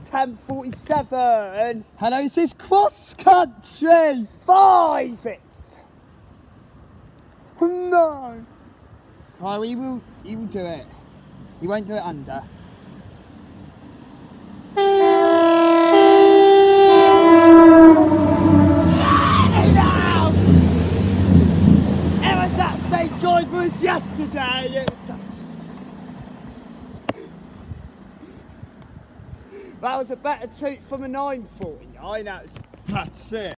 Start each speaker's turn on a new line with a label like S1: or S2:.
S1: 10:47.
S2: Hello, this is CrossCountry.
S1: 5 it. No.
S2: Oh, he will do it. He won't do it under.
S1: It was that same driver as yesterday. It was that was a better toot from a 949. That's it.